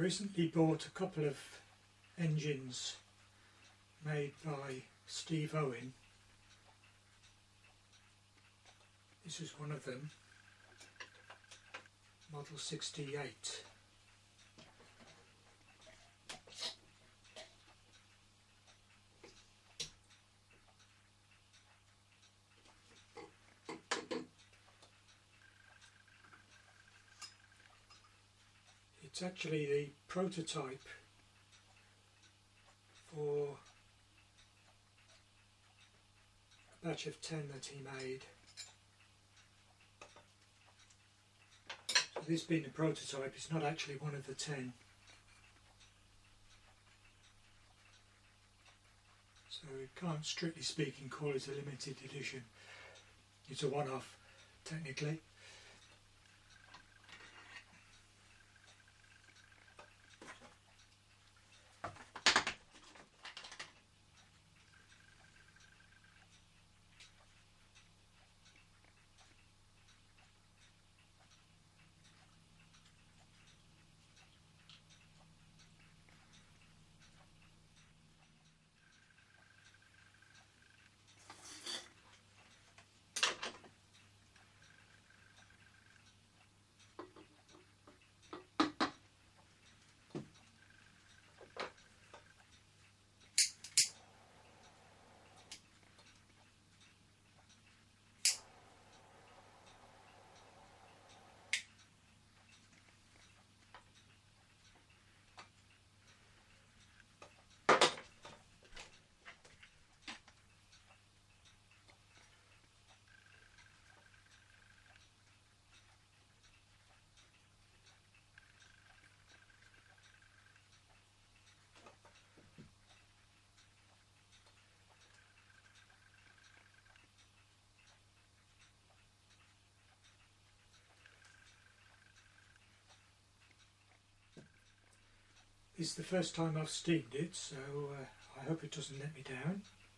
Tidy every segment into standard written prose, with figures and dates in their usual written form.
recently bought a couple of engines made by Steve Owen. This is one of them, Model 68. It's actually the prototype for a batch of 10 that he made. So this being a prototype, it's not actually one of the 10. So you can't, strictly speaking, call it a limited edition. It's a one-off, technically. This is the first time I've steamed it, so I hope it doesn't let me down.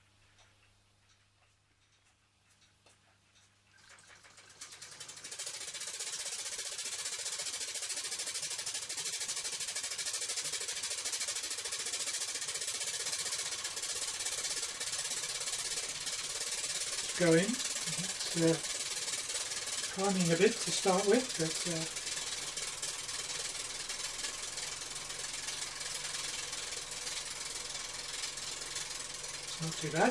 It's going. It's priming a bit to start with, but not too bad.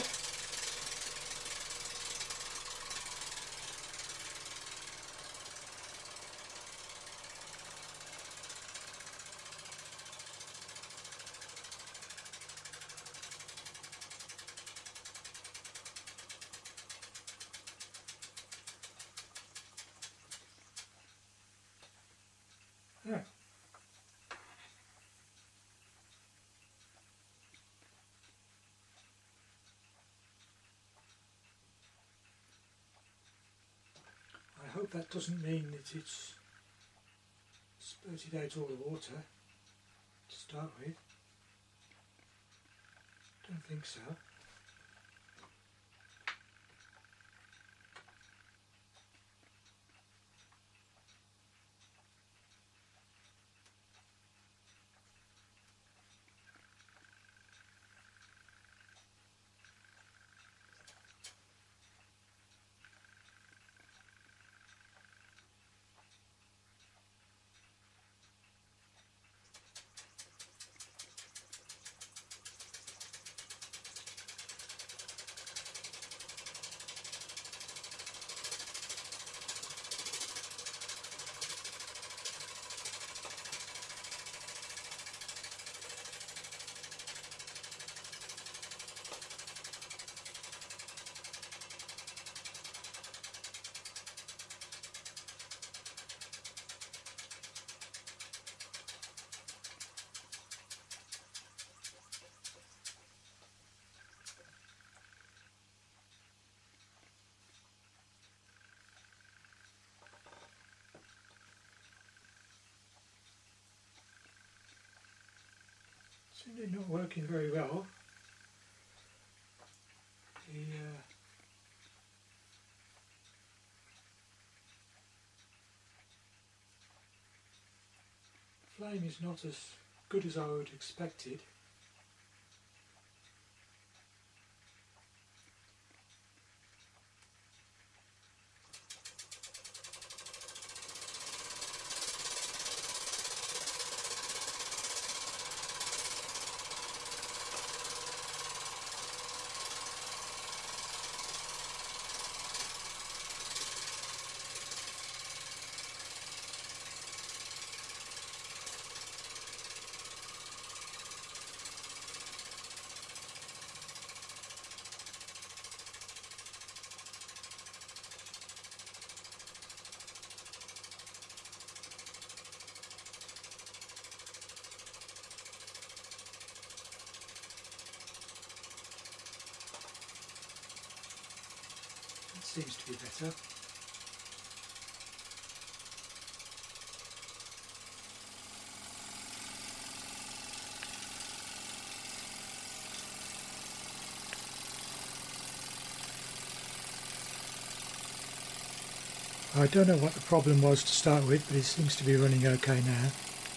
Yeah. I hope that doesn't mean that it's spurted out all the water to start with. Don't think so. Certainly not working very well. The flame is not as good as I would expected. Seems to be better. I don't know what the problem was to start with, but it seems to be running okay now.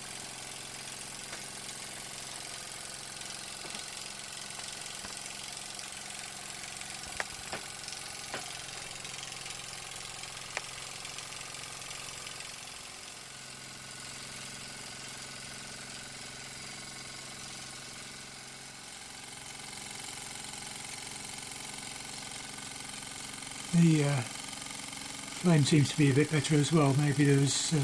The flame seems to be a bit better as well. Maybe there was some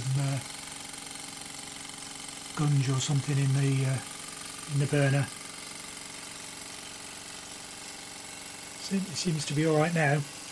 gunge or something in the burner. It seems to be all right now.